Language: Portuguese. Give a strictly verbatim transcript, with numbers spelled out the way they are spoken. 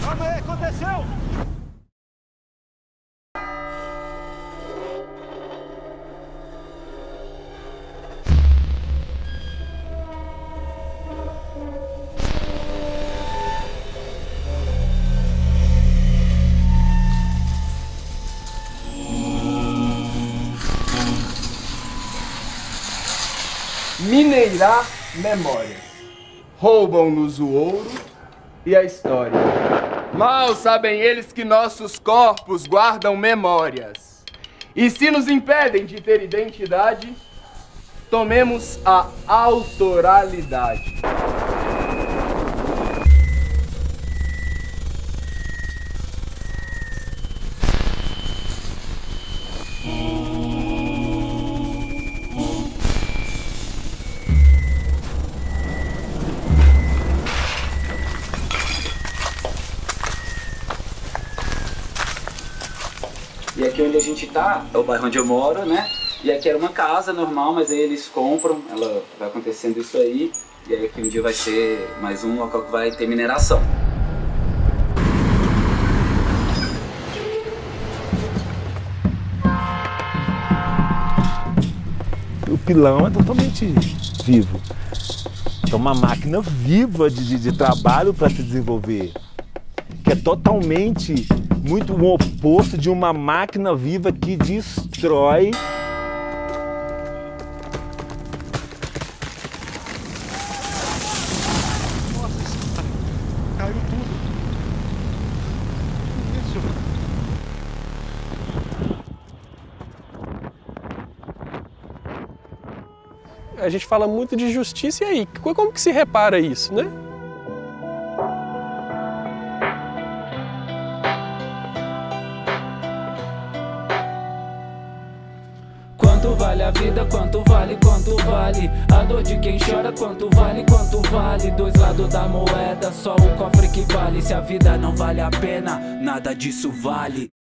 Calma aí, aconteceu! Mineirar memórias. Roubam-nos o ouro e a história. Mal sabem eles que nossos corpos guardam memórias. E se nos impedem de ter identidade, tomemos a autoralidade. E aqui onde a gente tá, é o bairro onde eu moro, né? E aqui era uma casa normal, mas aí eles compram, ela vai acontecendo isso aí. E aí aqui um dia vai ser mais um local que vai ter mineração. O pilão é totalmente vivo. É uma máquina viva de, de, de trabalho para se desenvolver. Que é totalmente muito o oposto de uma máquina viva que destrói. Nossa, caiu tudo. Isso. A gente fala muito de justiça, e aí? Como que se repara isso, né? Quanto vale a vida, quanto vale, quanto vale a dor de quem chora, quanto vale, quanto vale dois lados da moeda, só o cofre que vale. Se a vida não vale a pena, nada disso vale.